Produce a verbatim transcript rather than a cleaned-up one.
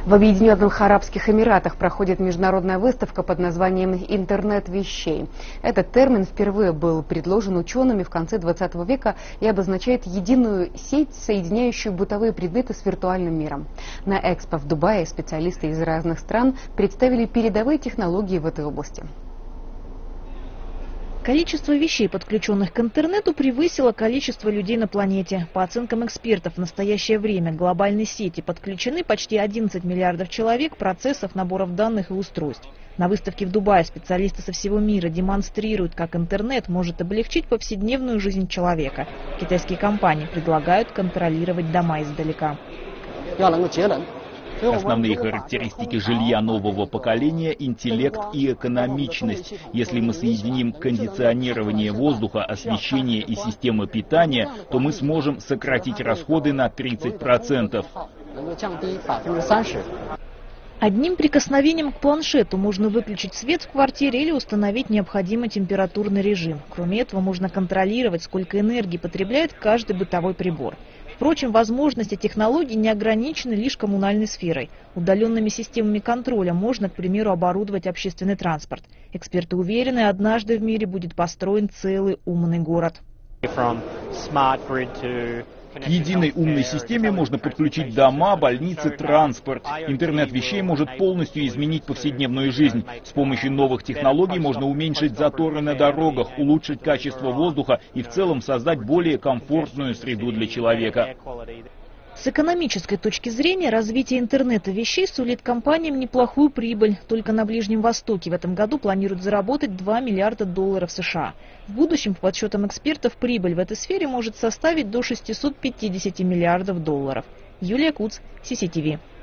В Объединенных Арабских Эмиратах проходит международная выставка под названием «Интернет вещей». Этот термин впервые был предложен учеными в конце двадцатого века и обозначает единую сеть, соединяющую бытовые предметы с виртуальным миром. На экспо в Дубае специалисты из разных стран представили передовые технологии в этой области. Количество вещей, подключенных к интернету, превысило количество людей на планете. По оценкам экспертов, в настоящее время к глобальной сети подключены почти одиннадцать миллиардов человек, процессов, наборов данных и устройств. На выставке в Дубае специалисты со всего мира демонстрируют, как интернет может облегчить повседневную жизнь человека. Китайские компании предлагают контролировать дома издалека. Основные характеристики жилья нового поколения – интеллект и экономичность. Если мы соединим кондиционирование воздуха, освещение и системы питания, то мы сможем сократить расходы на тридцать процентов. Одним прикосновением к планшету можно выключить свет в квартире или установить необходимый температурный режим. Кроме этого, можно контролировать, сколько энергии потребляет каждый бытовой прибор. Впрочем, возможности технологий не ограничены лишь коммунальной сферой. Удаленными системами контроля можно, к примеру, оборудовать общественный транспорт. Эксперты уверены, однажды в мире будет построен целый умный город. К единой умной системе можно подключить дома, больницы, транспорт. Интернет вещей может полностью изменить повседневную жизнь. С помощью новых технологий можно уменьшить заторы на дорогах, улучшить качество воздуха и в целом создать более комфортную среду для человека. С экономической точки зрения развитие интернета вещей сулит компаниям неплохую прибыль. Только на Ближнем Востоке в этом году планируют заработать два миллиарда долларов США. В будущем, по подсчетам экспертов, прибыль в этой сфере может составить до шестисот пятидесяти миллиардов долларов. Юлия Куц, Си Си Ти Ви.